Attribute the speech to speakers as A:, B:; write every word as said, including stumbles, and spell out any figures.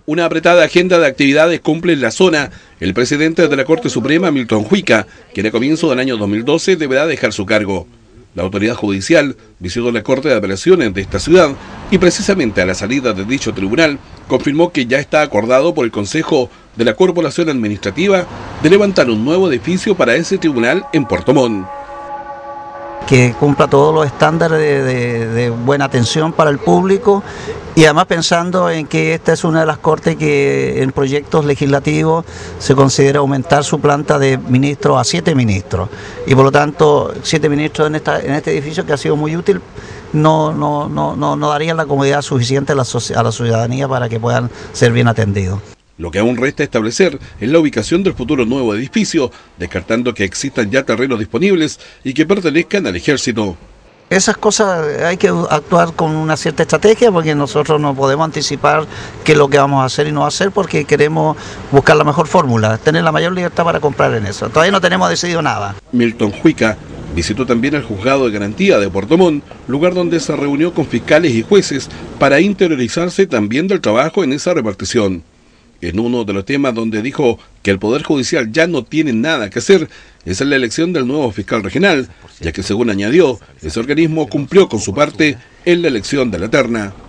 A: Una apretada agenda de actividades cumple en la zona el presidente de la Corte Suprema, Milton Huica, quien a comienzo del año dos mil doce deberá dejar su cargo. La autoridad judicial visitó la Corte de Apelaciones de esta ciudad y precisamente a la salida de dicho tribunal confirmó que ya está acordado por el Consejo de la Corporación Administrativa de levantar un nuevo edificio para ese tribunal en Puerto Montt.
B: Que cumpla todos los estándares de, de, de buena atención para el público y además pensando en que esta es una de las cortes que en proyectos legislativos se considera aumentar su planta de ministros a siete ministros y por lo tanto siete ministros en, esta, en este edificio que ha sido muy útil no, no, no, no, no darían la comodidad suficiente a la, a la ciudadanía para que puedan ser bien atendidos.
A: Lo que aún resta establecer es la ubicación del futuro nuevo edificio, descartando que existan ya terrenos disponibles y que pertenezcan al ejército.
B: Esas cosas hay que actuar con una cierta estrategia porque nosotros no podemos anticipar qué es lo que vamos a hacer y no hacer porque queremos buscar la mejor fórmula, tener la mayor libertad para comprar en eso. Todavía no tenemos decidido nada.
A: Milton Huica visitó también el Juzgado de Garantía de Puerto Montt, lugar donde se reunió con fiscales y jueces para interiorizarse también del trabajo en esa repartición. En uno de los temas donde dijo que el Poder Judicial ya no tiene nada que hacer es en la elección del nuevo fiscal regional, ya que según añadió, ese organismo cumplió con su parte en la elección de la terna.